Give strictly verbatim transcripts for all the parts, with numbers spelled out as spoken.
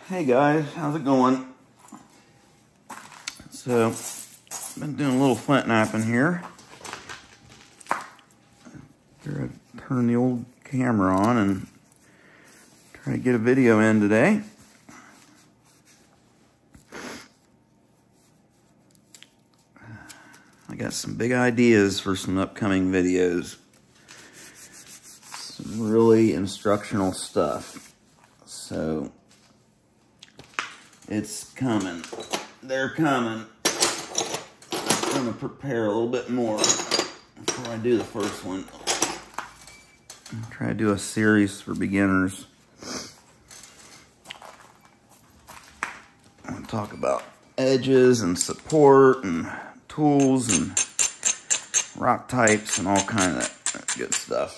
Hey guys, how's it going? So, I've been doing a little flint napping here. Here I turn the old camera on and try to get a video in today. I got some big ideas for some upcoming videos. Some really instructional stuff. So, it's coming. They're coming. I'm going to prepare a little bit more before I do the first one. I'll try to do a series for beginners. I'm going to talk about edges and support and tools and rock types and all kind of that good stuff.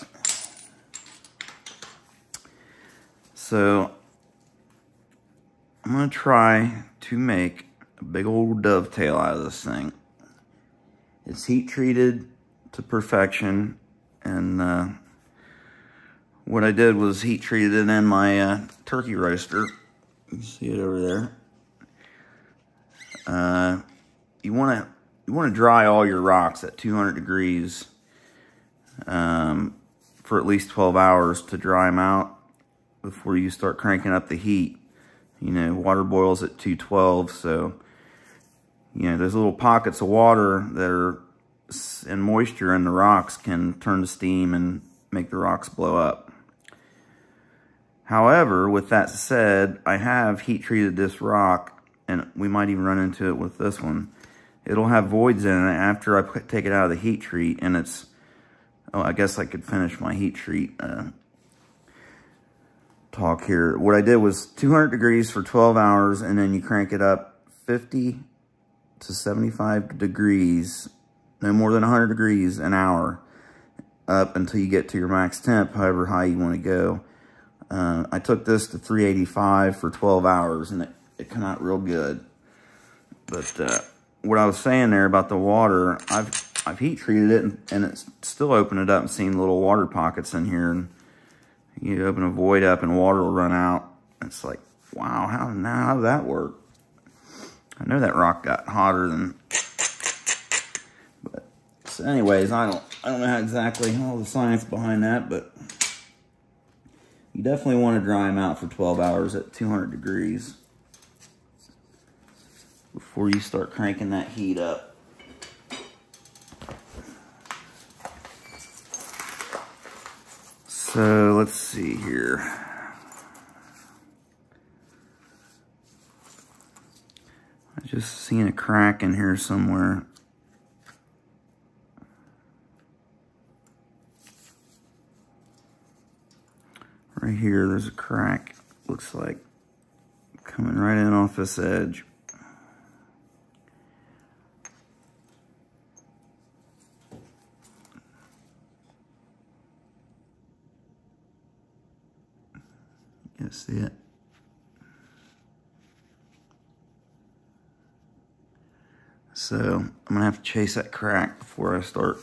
So I'm going to try to make a big old dovetail out of this thing. It's heat treated to perfection, and uh, what I did was heat treated it in my uh, turkey roaster. You can see it over there. Uh, you want to you want to dry all your rocks at two hundred degrees um, for at least twelve hours to dry them out before you start cranking up the heat. You know, water boils at two twelve, so you know those little pockets of water that are and moisture in the rocks can turn to steam and make the rocks blow up. However, with that said, I have heat treated this rock, and we might even run into it with this one. It'll have voids in it after I put, take it out of the heat treat, and it's, oh, I guess I could finish my heat treat uh, talk here. What I did was two hundred degrees for twelve hours, and then you crank it up fifty to seventy-five degrees, no more than one hundred degrees an hour, up until you get to your max temp, however high you want to go. Uh, I took this to three eighty-five for twelve hours, and it, it came out real good. But uh, what I was saying there about the water, I've I've heat treated it, and, and it's still opened it up and seen little water pockets in here. And you open a void up, and water will run out. It's like, wow, how now how did that work? I know that rock got hotter than. But so anyways, I don't I don't know how exactly all the science behind that, but you definitely want to dry them out for twelve hours at two hundred degrees before you start cranking that heat up. So let's see here. I just seen a crack in here somewhere. Right here, there's a crack, looks like, coming right in off this edge. You see it? So, I'm gonna have to chase that crack before I start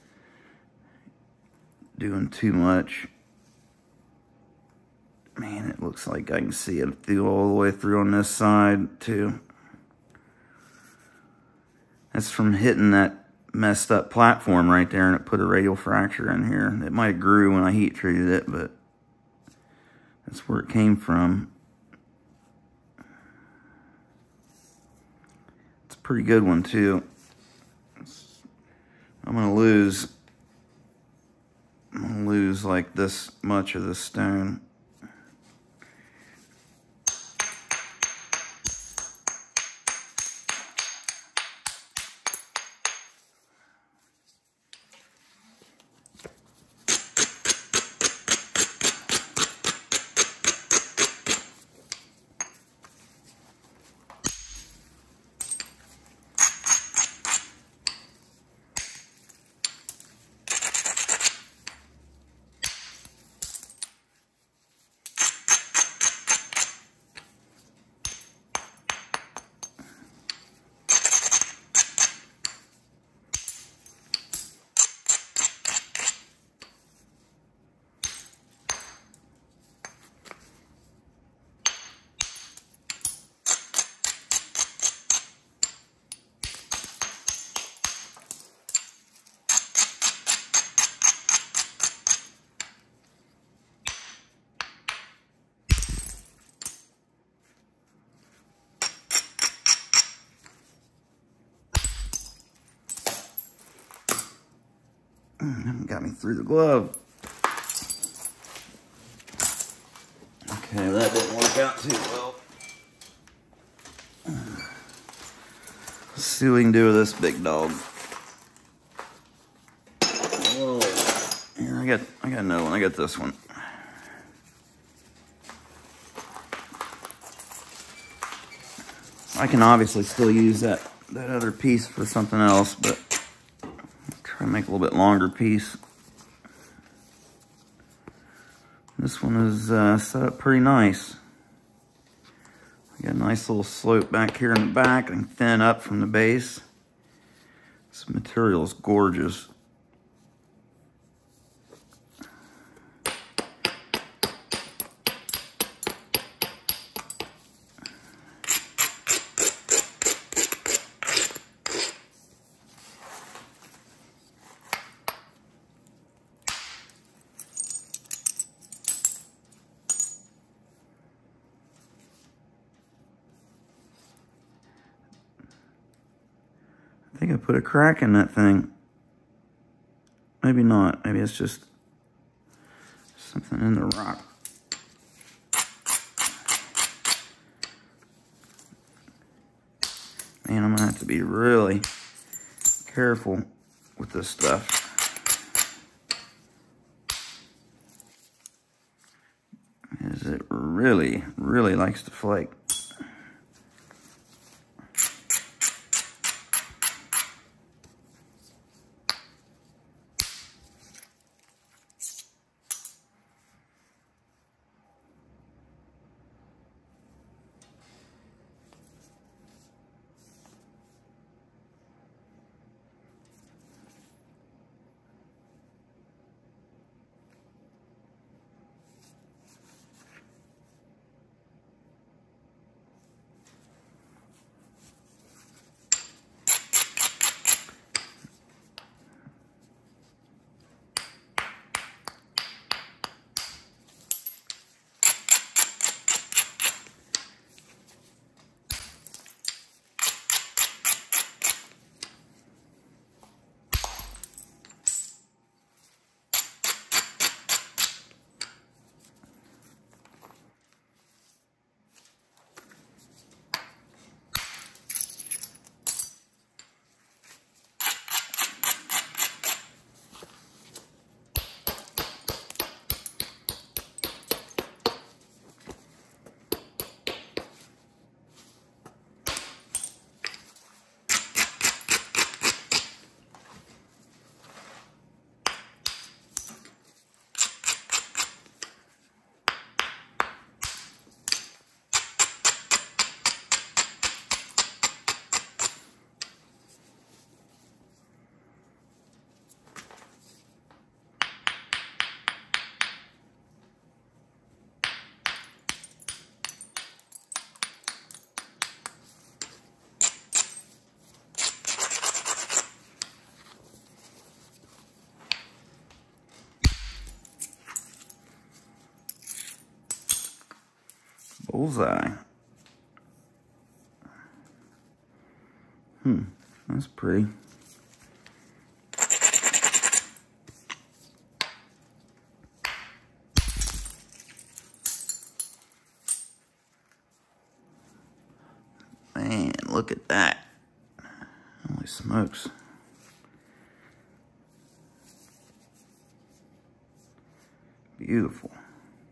doing too much. Man, it looks like I can see it through all the way through on this side too. That's from hitting that messed up platform right there, and it put a radial fracture in here. It might have grew when I heat treated it, but that's where it came from. It's a pretty good one too. It's, I'm gonna lose, I'm gonna lose like this much of this stone. Got me through the glove. Okay, well, that didn't work out too well. Let's see what we can do with this big dog. Whoa. Here, I got, I got another one. I got this one. I can obviously still use that, that other piece for something else, but I'll try to make a little bit longer piece. This one is uh, set up pretty nice. I got a nice little slope back here in the back and thin up from the base. This material is gorgeous. I think I put a crack in that thing. Maybe not. Maybe it's just something in the rock. Man, I'm gonna have to be really careful with this stuff. Because it really, really likes to flake. Bullseye. Hmm, that's pretty. Man, look at that. Holy smokes. Beautiful.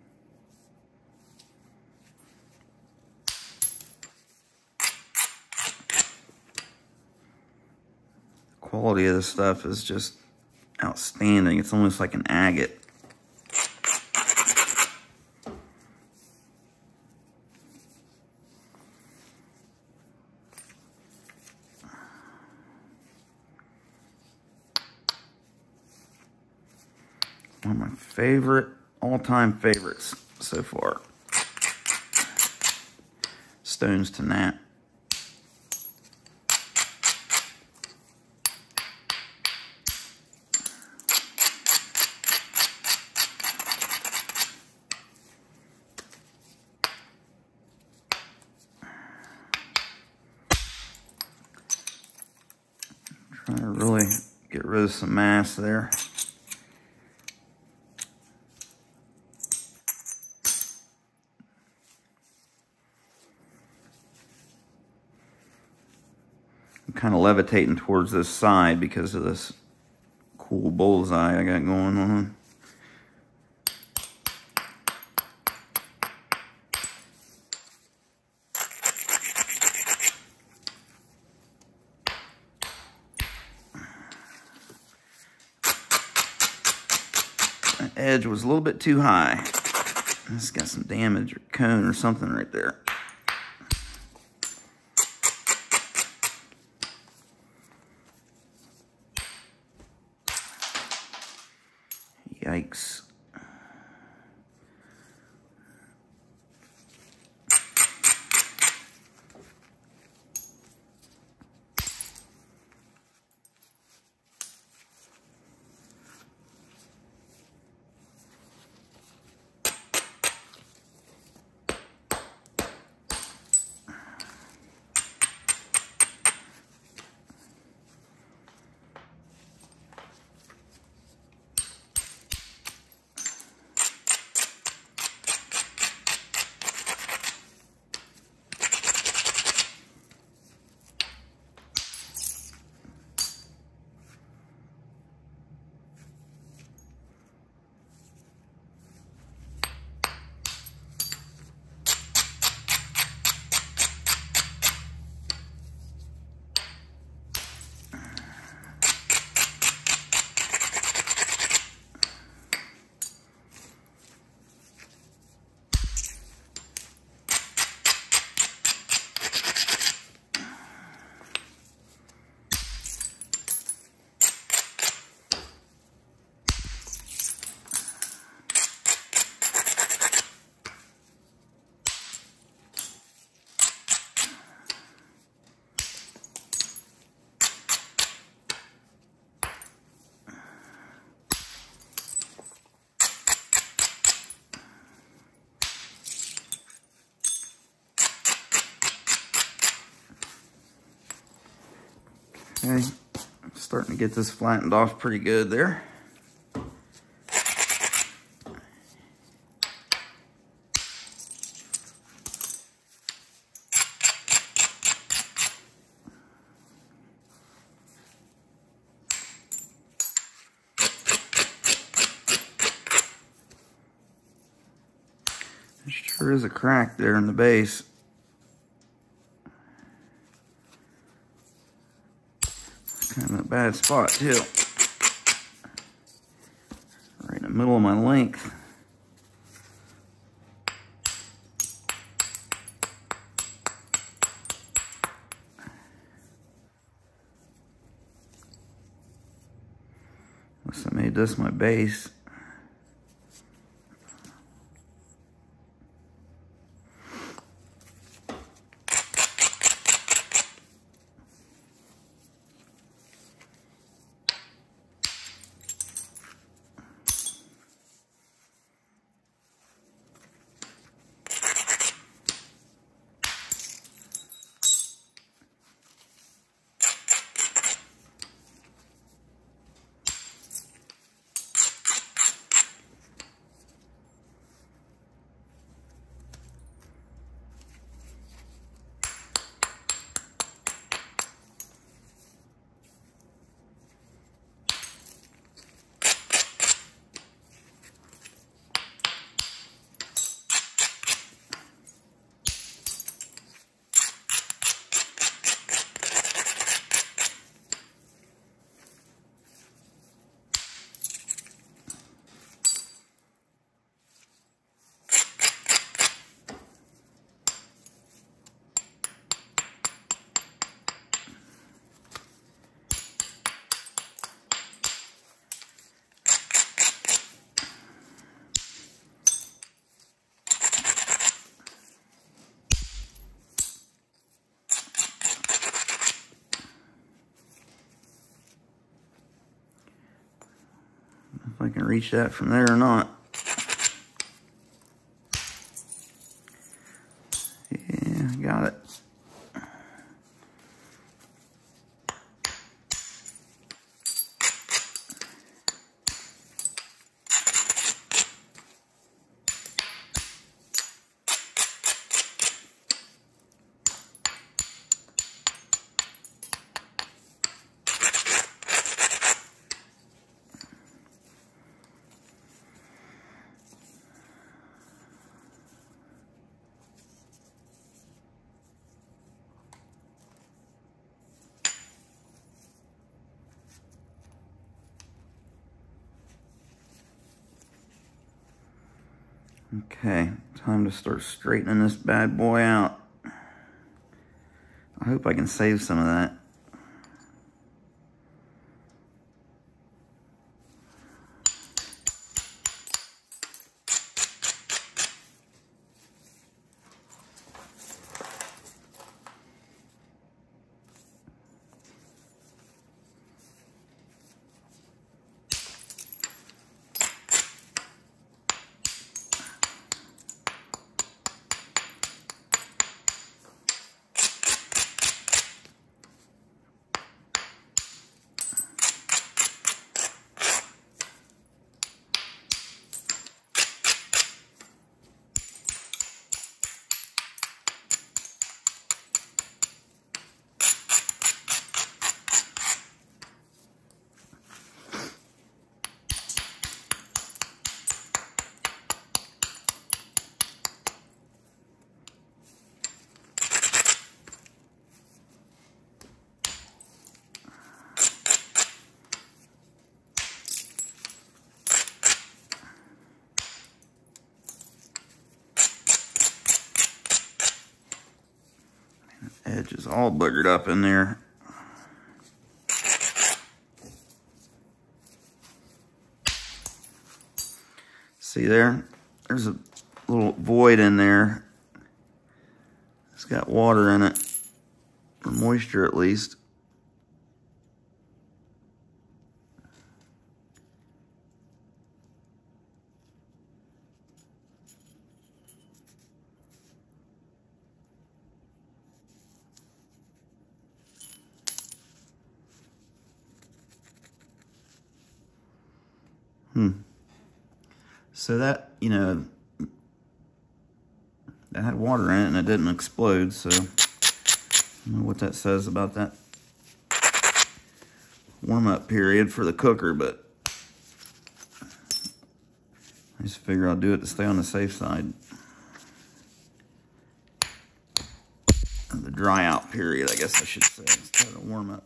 Quality of this stuff is just outstanding. It's almost like an agate. One of my favorite, all-time favorites so far. Stones to Nap. Trying to really get rid of some mass there. I'm kind of levitating towards this side because of this cool bullseye I got going on. That edge was a little bit too high. It's got some damage or cone or something right there. Yikes. Okay, I'm starting to get this flattened off pretty good there. There sure is a crack there in the base. Kind of a bad spot too. Right in the middle of my length. Unless I made this my base. If I can reach that from there or not. Yeah, got it. Okay, time to start straightening this bad boy out. I hope I can save some of that. Edge is all boogered up in there. See there? There's a little void in there. It's got water in it, or moisture at least. Hmm. So that, you know, that had water in it and it didn't explode, so I don't know what that says about that warm-up period for the cooker, but I just figure I'll do it to stay on the safe side. Or the dry out period, I guess I should say, instead of warm-up.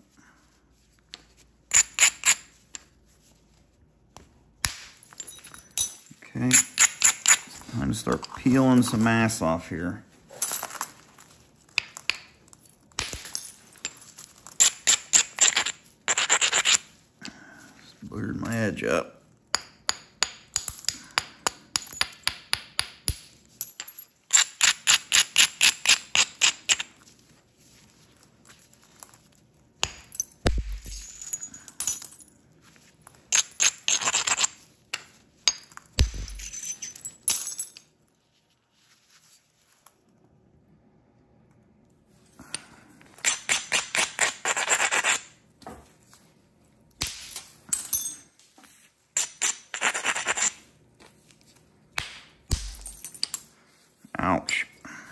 Okay, time to start peeling some mass off here. Just boogered my edge up. Ouch.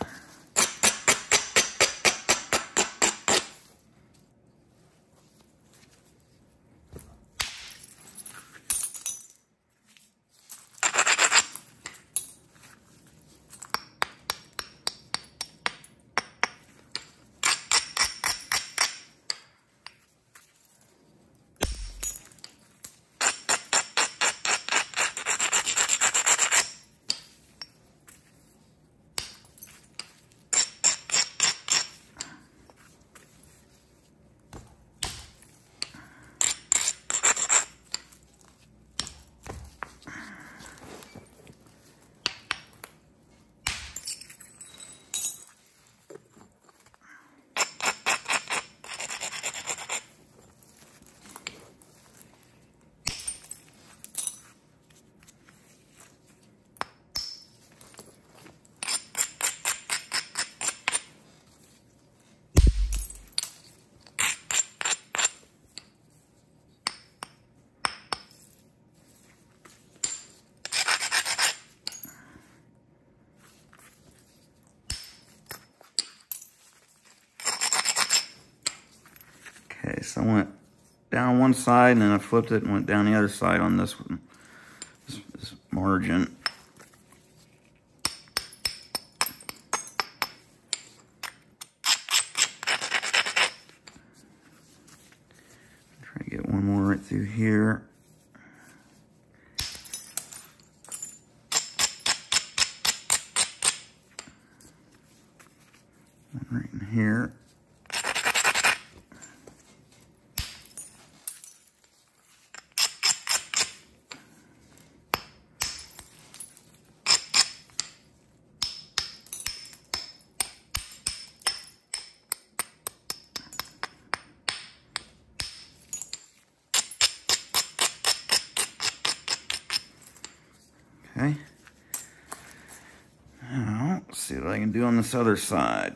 Okay, so I went down one side and then I flipped it and went down the other side on this one, this, this margin. Try to get one more right through here. Right in here. Okay. Now, let's see what I can do on this other side.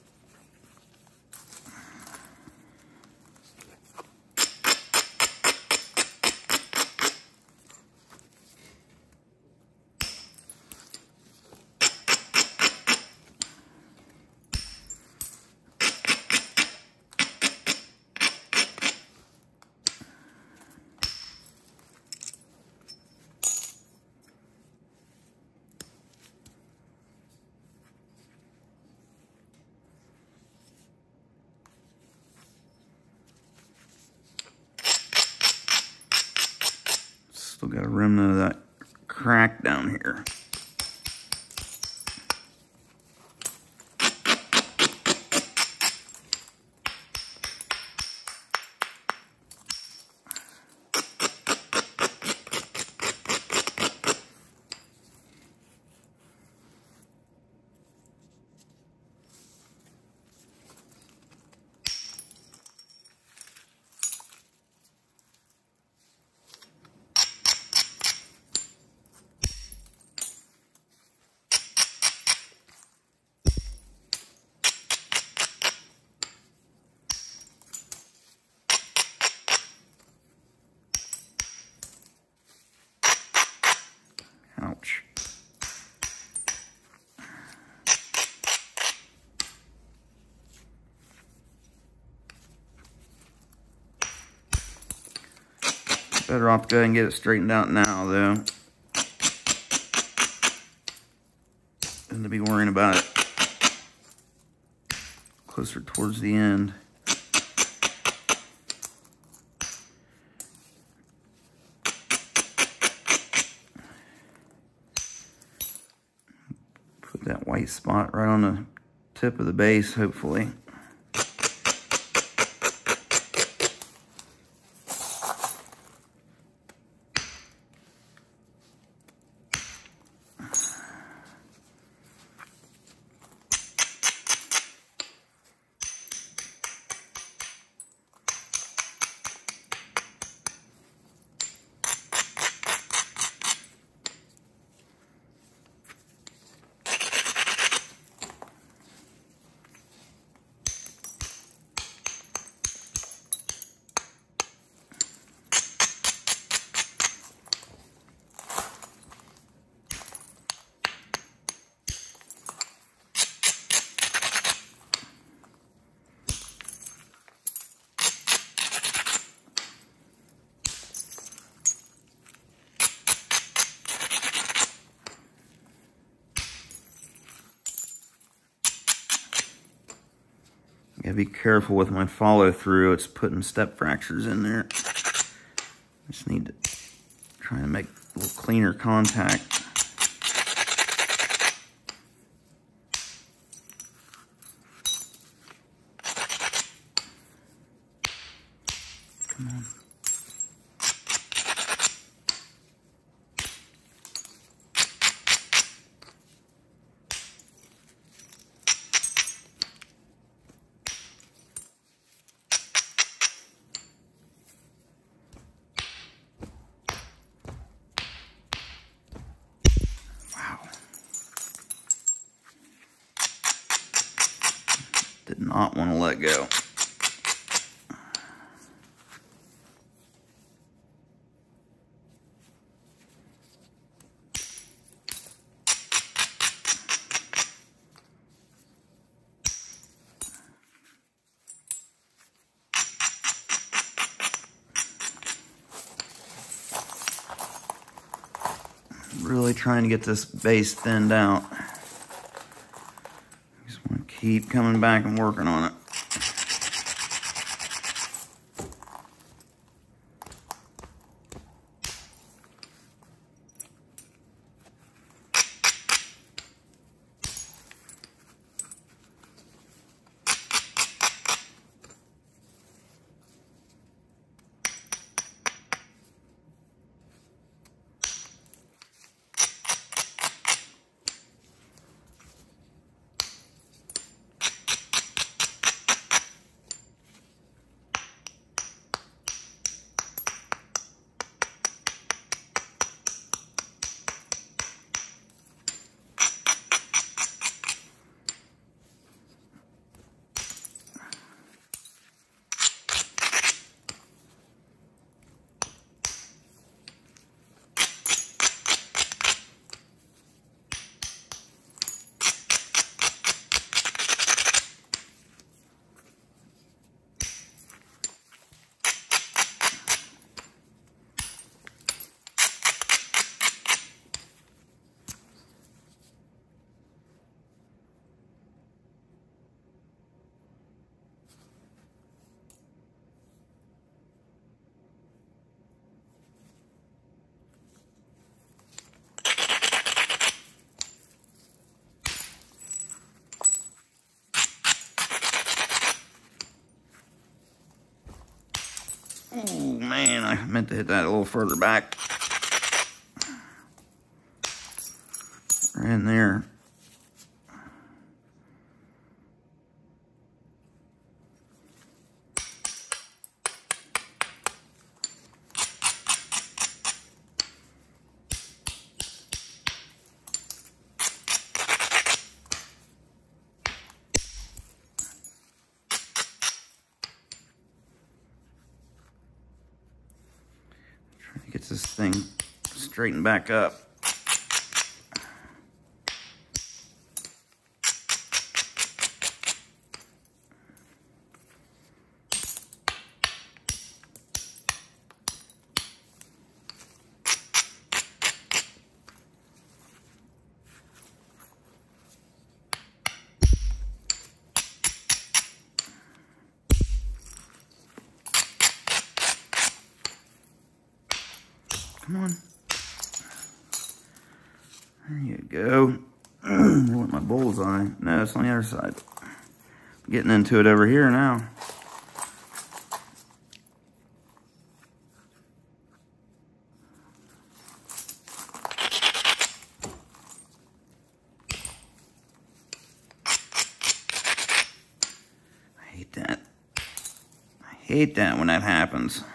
Still got a remnant of that crack down here. Ouch. Better off to go ahead and get it straightened out now, though, than to be worrying about it closer towards the end. Put that white spot right on the tip of the base, hopefully. Gotta be careful with my follow through. It's putting step fractures in there. Just need to try to make a little cleaner contact. Come on. Did not want to let go. Really trying to get this base thinned out. Just want to keep coming back and working on it. man, I meant to hit that a little further back. Right in there. Gets this thing straightened back up. Come on. There you go. I want my bullseye. No, it's on the other side. I'm getting into it over here now. I hate that. I hate that when that happens.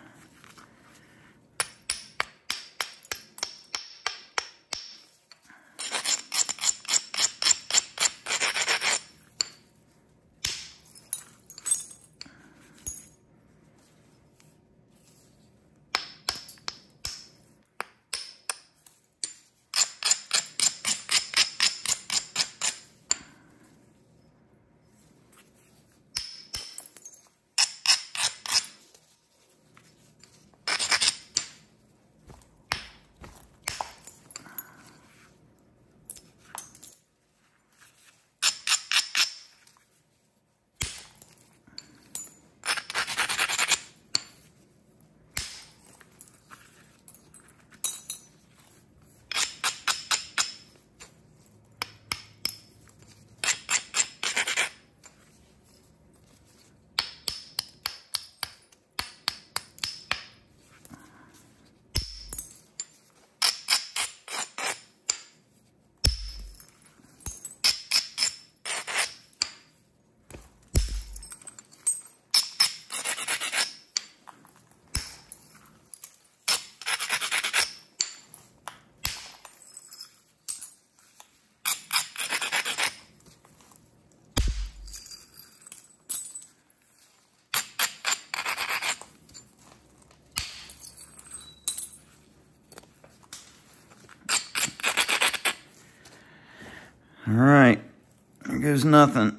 All right, there goes nothing.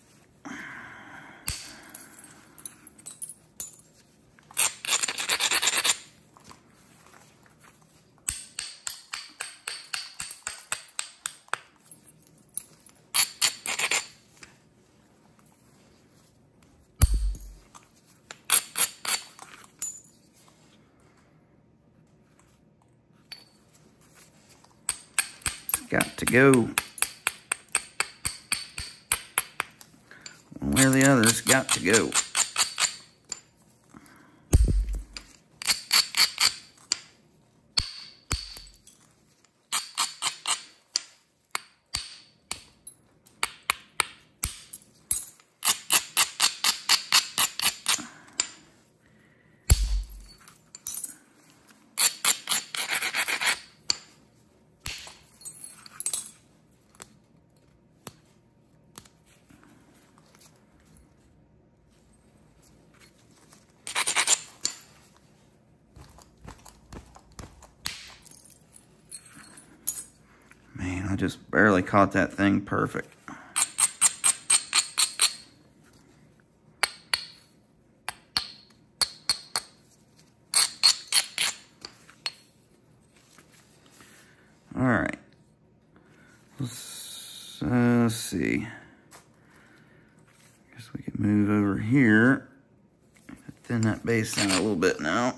Got to go. One way or the other's got to go. Man, I just barely caught that thing perfect. All right. Let's, uh, let's see. Guess we can move over here. Thin that bass down a little bit now.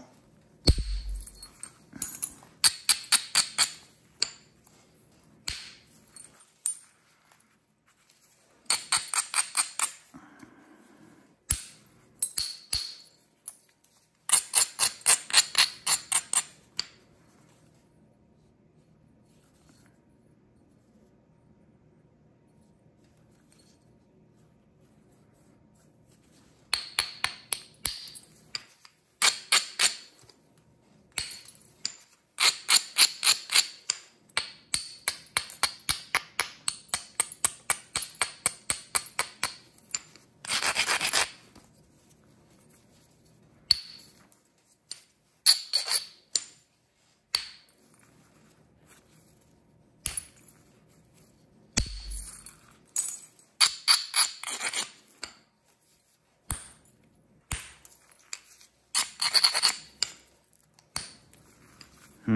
Hmm.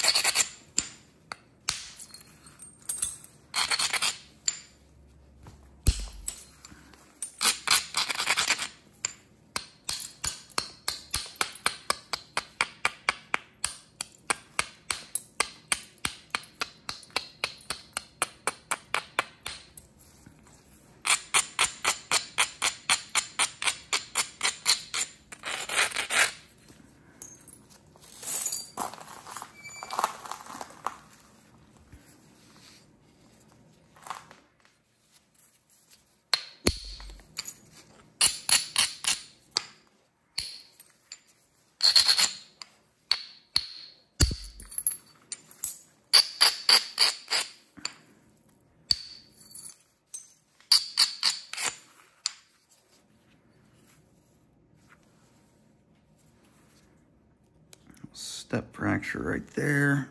Step fracture right there.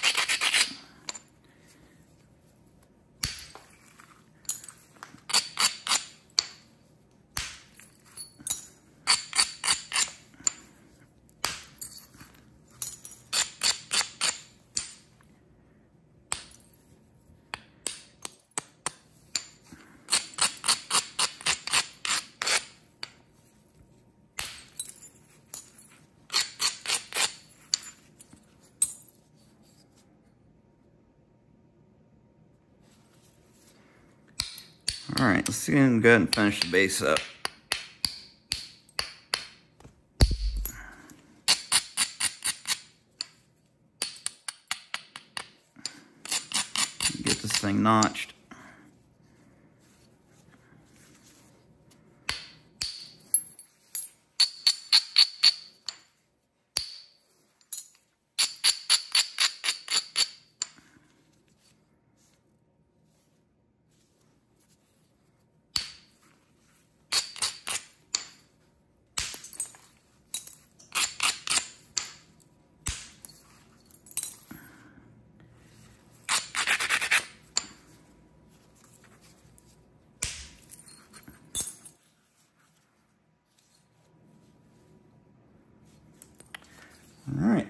All right, let's go ahead and finish the base up. Get this thing notched. All right.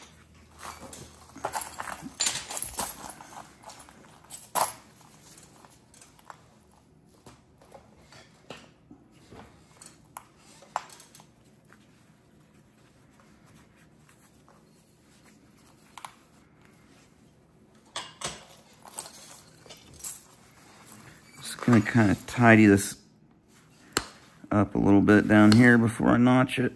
Just gonna kind of tidy this up a little bit down here before I notch it.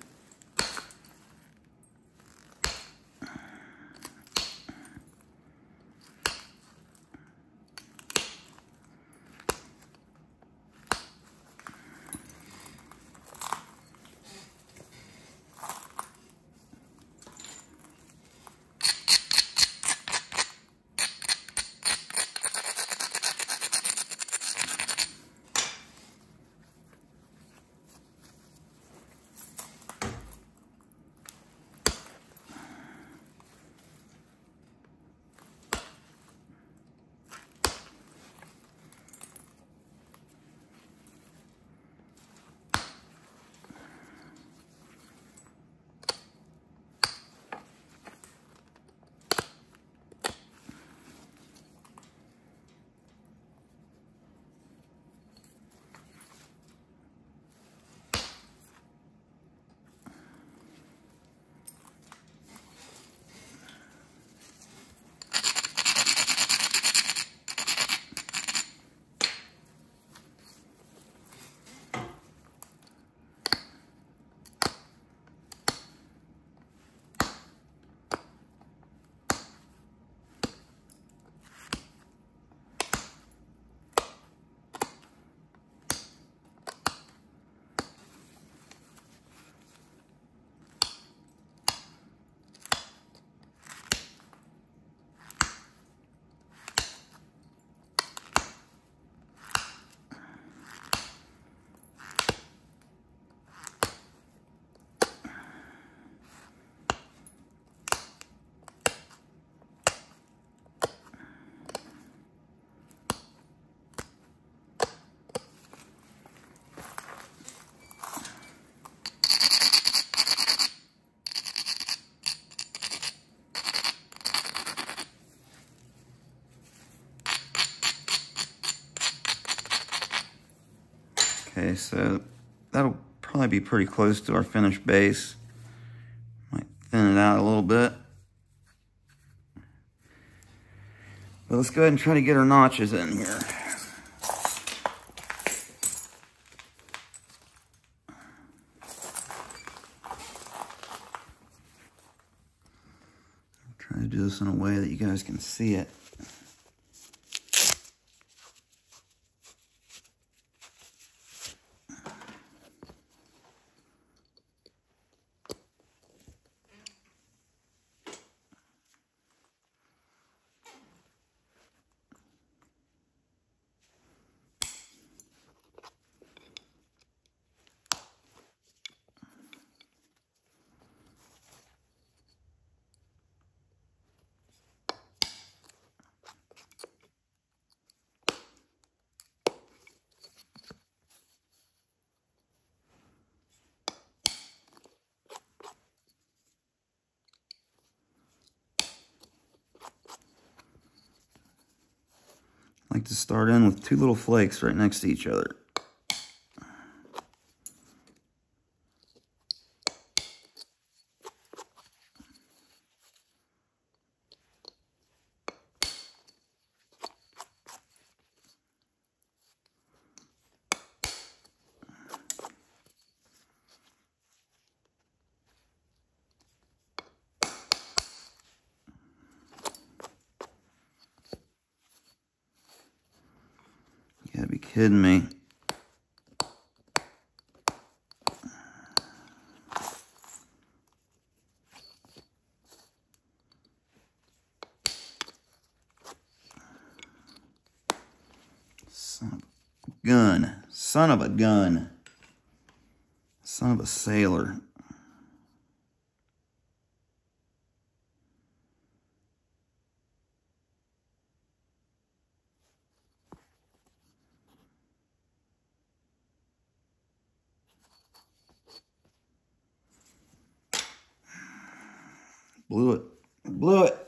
Okay, so that'll probably be pretty close to our finished base. Might thin it out a little bit. But let's go ahead and try to get our notches in here. Try to do this in a way that you guys can see it. I like to start in with two little flakes right next to each other. You gotta be kidding me. Son of a gun. Son of a gun. Son of a sailor. Blew it. Blew it.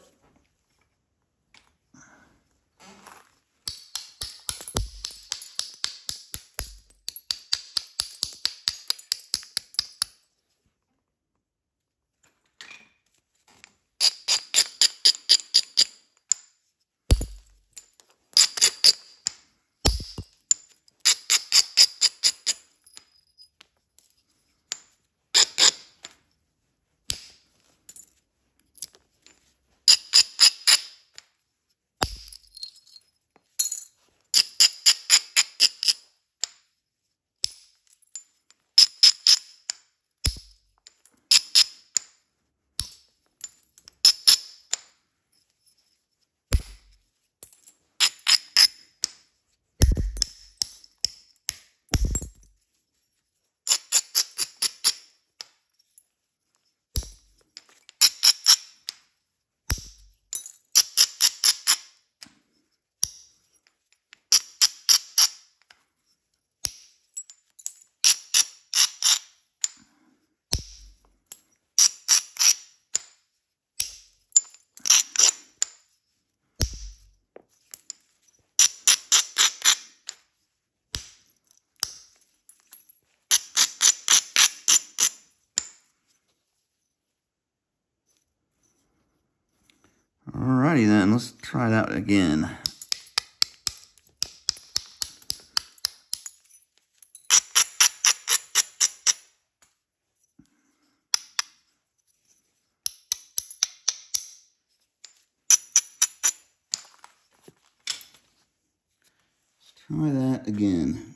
Alrighty then, let's try that again. Let's try that again.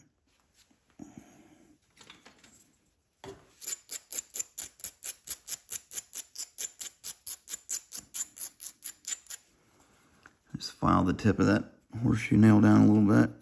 Just file the tip of that horseshoe nail down a little bit.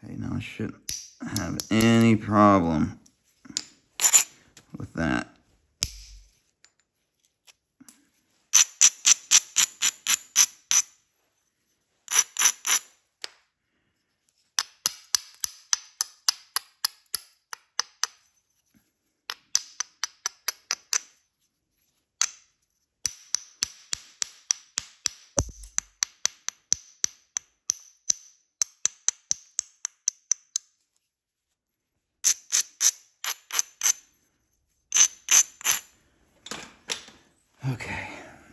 Okay, now I shouldn't have any problem with that. Okay.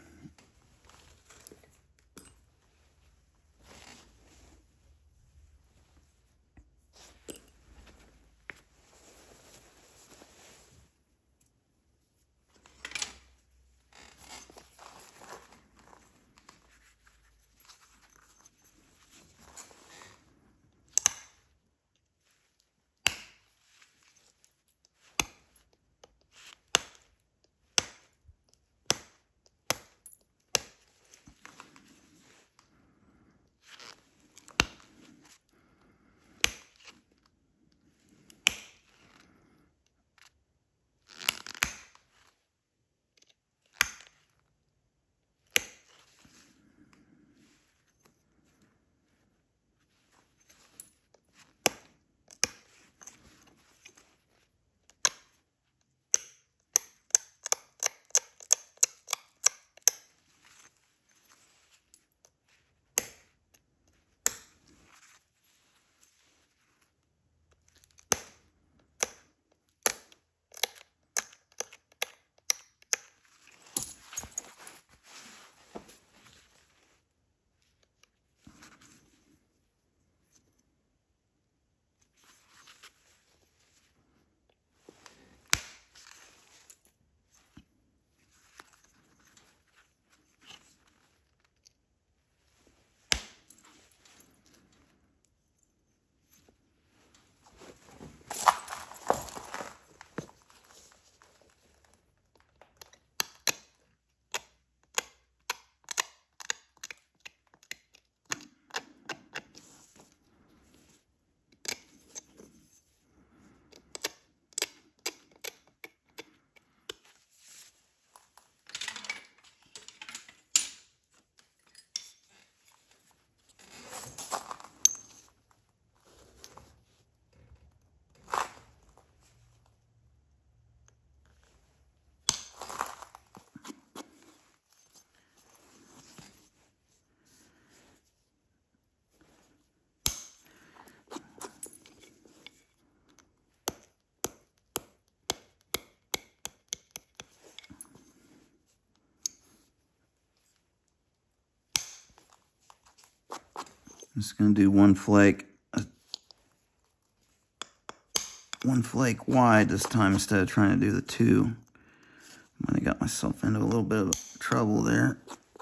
I'm just going to do one flake, uh, one flake wide this time instead of trying to do the two. I might have got myself into a little bit of trouble there.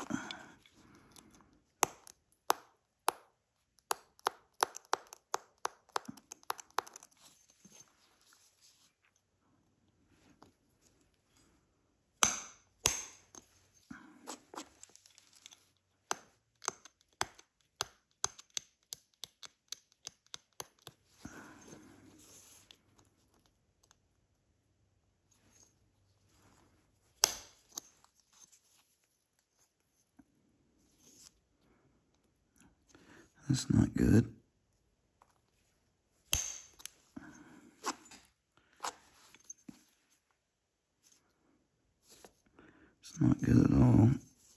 That's not good. It's not good at all.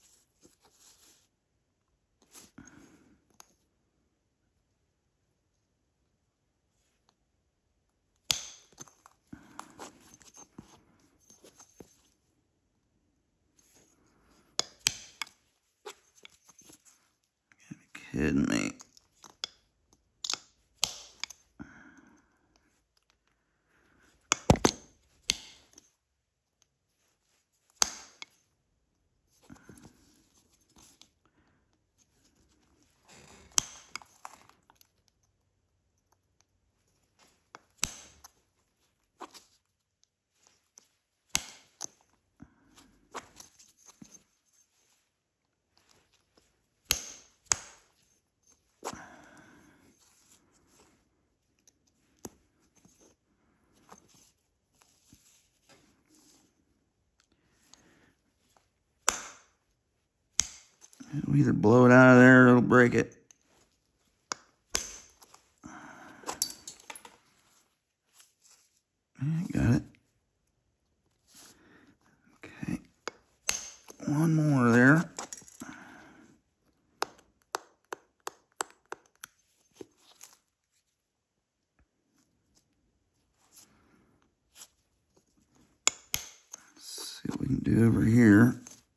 You gotta be kidding me. It'll either blow it out of there or it'll break it. Got it. Okay. One more there. Let's see what we can do over here.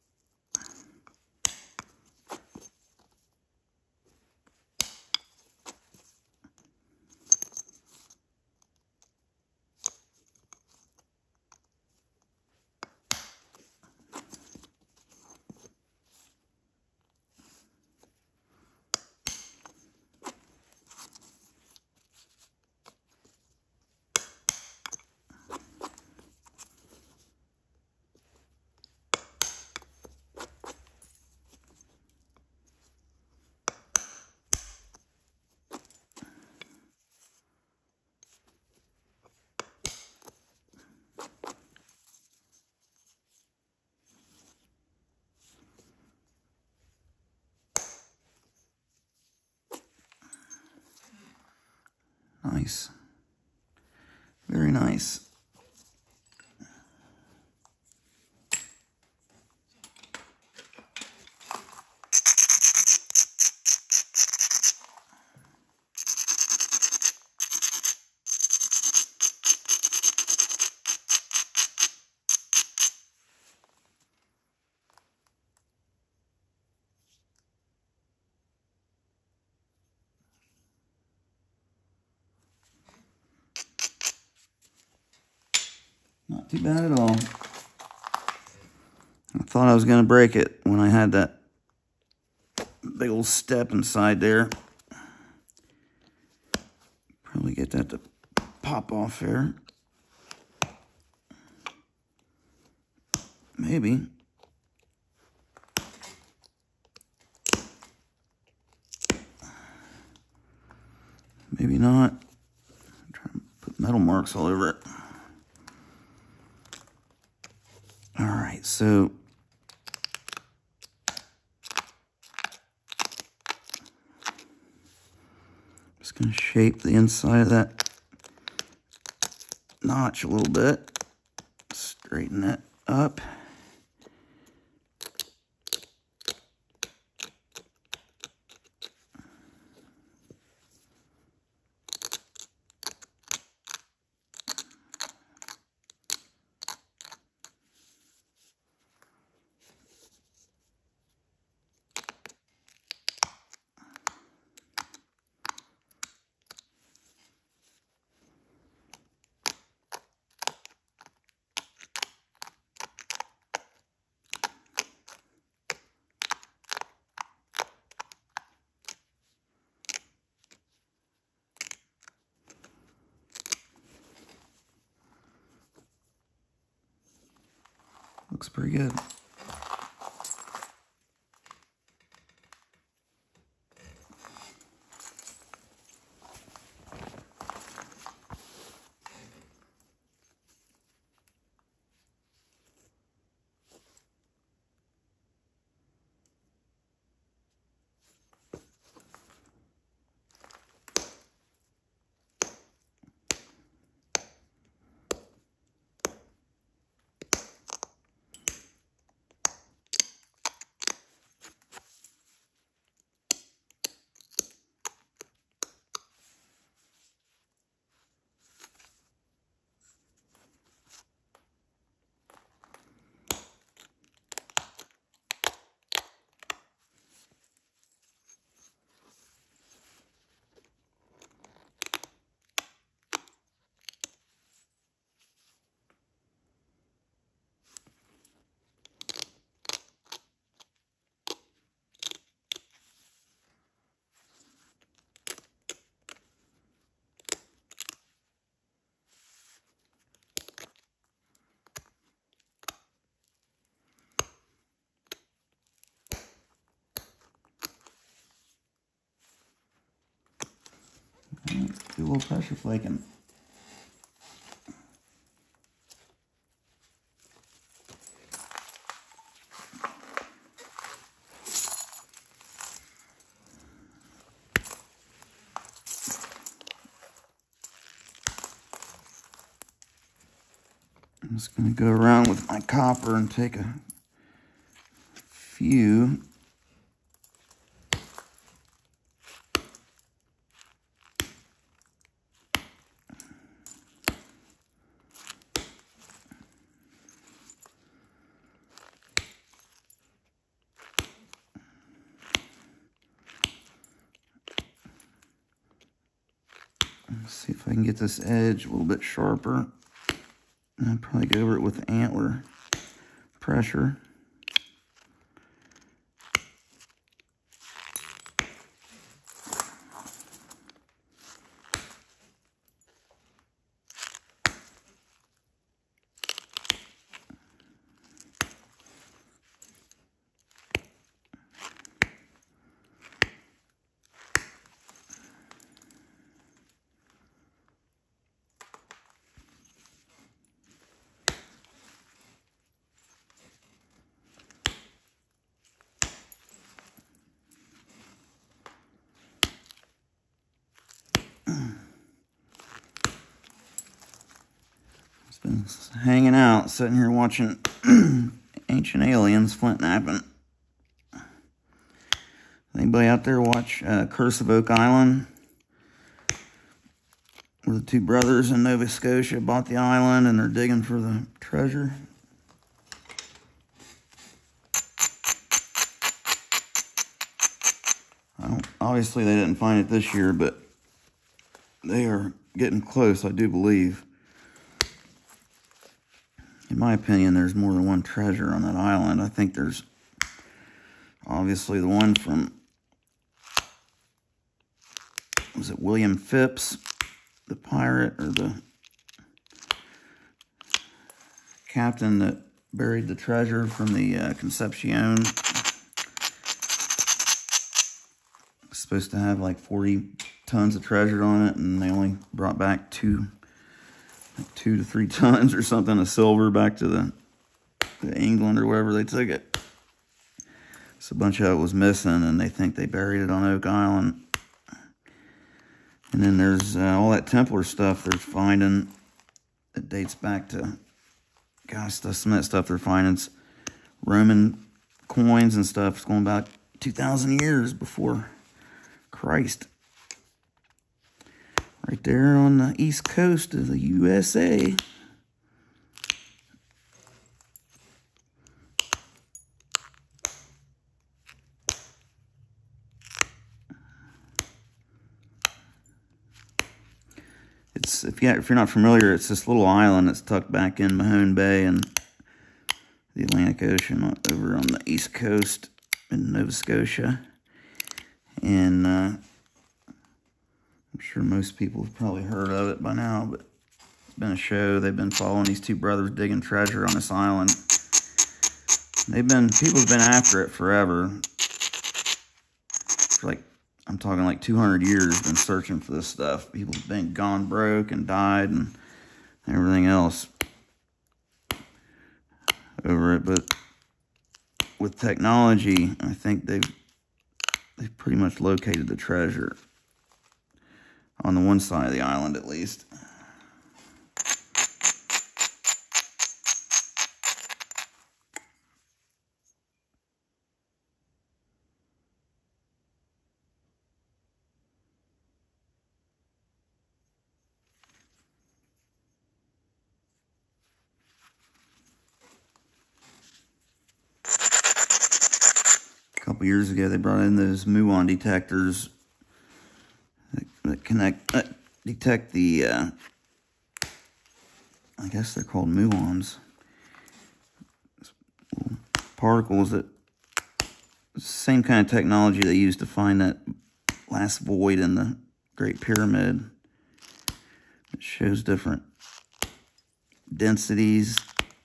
Nice. Very nice. Not too bad at all. I thought I was going to break it when I had that big old step inside there. Probably get that to pop off there. Maybe. Maybe not. I'm trying to put metal marks all over it. All right, so I'm just going to shape the inside of that notch a little bit, straighten that up. Looks pretty good. Do a little pressure flaking. I'm just going to go around with my copper and take a few. Let's see if I can get this edge a little bit sharper. And I'll probably go over it with antler pressure. Been hanging out, sitting here watching Ancient Aliens, Flint napping. Anybody out there watch uh, Curse of Oak Island? Where the two brothers in Nova Scotia bought the island and they're digging for the treasure. I don't, obviously they didn't find it this year, but they are getting close, I do believe. In my opinion, there's more than one treasure on that island. I think there's obviously the one from, was it William Phipps, the pirate, or the captain that buried the treasure from the uh, Concepcion. It's supposed to have like forty tons of treasure on it, and they only brought back two Like two to three tons or something of silver back to the to England or wherever they took it. So a bunch of it was missing, and they think they buried it on Oak Island. And then there's uh, all that Templar stuff they're finding that dates back to, gosh, the some of that stuff they're finding. It's Roman coins and stuff. It's going back two thousand years before Christ. Right there on the east coast of the U S A. It's if you if you're not familiar, it's this little island that's tucked back in Mahone Bay and the Atlantic Ocean over on the east coast in Nova Scotia. And uh, I'm sure most people have probably heard of it by now, but it's been a show. They've been following these two brothers digging treasure on this island. They've been, people have been after it forever. For like, I'm talking like two hundred years, been searching for this stuff. People have been gone broke and died and everything else over it. But with technology, I think they've, they've pretty much located the treasure. On the one side of the island, at least. A couple years ago, they brought in those muon detectors that connect, uh, detect the, uh, I guess they're called muons. Particles that, same kind of technology they used to find that last void in the Great Pyramid. It shows different densities.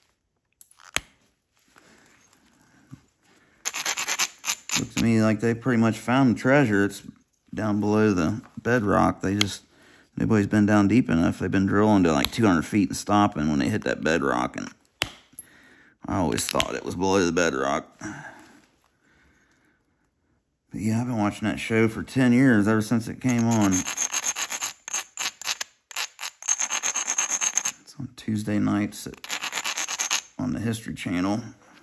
Looks to me like they pretty much found the treasure. It's down below the bedrock. They just, nobody's been down deep enough. They've been drilling to like two hundred feet and stopping when they hit that bedrock, and I always thought it was below the bedrock. But yeah, I've been watching that show for ten years, ever since it came on. It's on Tuesday nights at on the History Channel.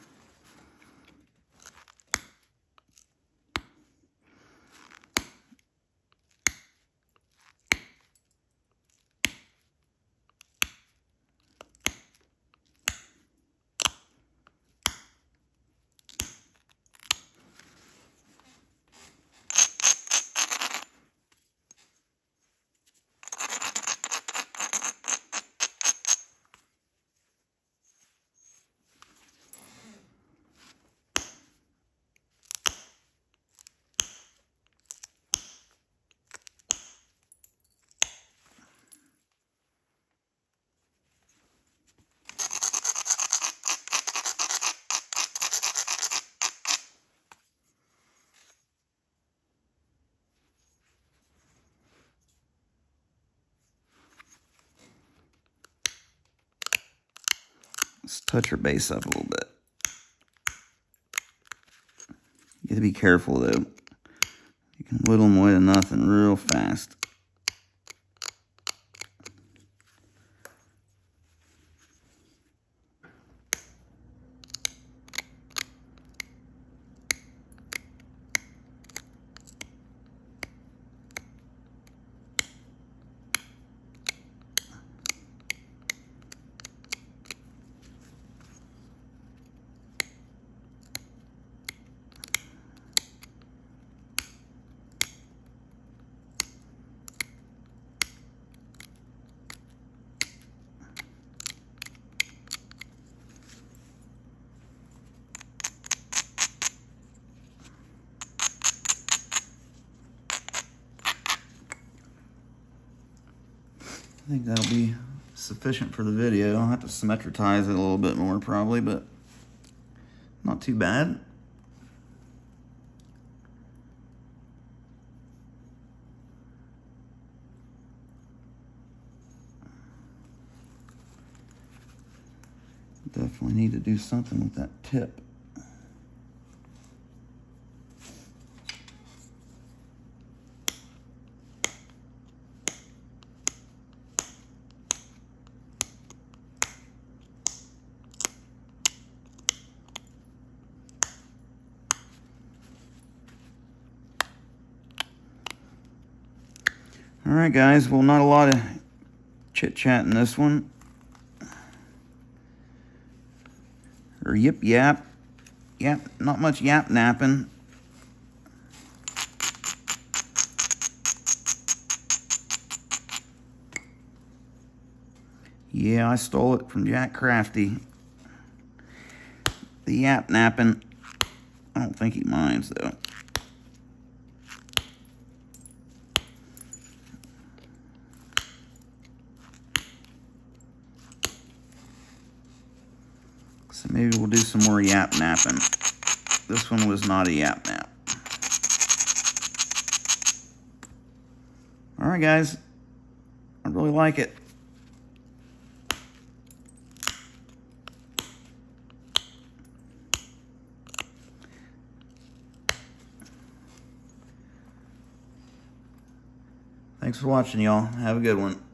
Let's touch her bass up a little bit. You gotta be careful though. You can whittle them away to nothing real fast. I think that'll be sufficient for the video. I'll have to symmetritize it a little bit more probably, but not too bad. Definitely need to do something with that tip. All right, guys. Well, not a lot of chit-chat in this one. Or yip yap. Yap, not much yap napping. Yeah, I stole it from Jack Crafty. The yap napping. I don't think he minds though. So maybe we'll do some more yap napping. This one was not a yap nap. All right, guys. I really like it. Thanks for watching, y'all. Have a good one.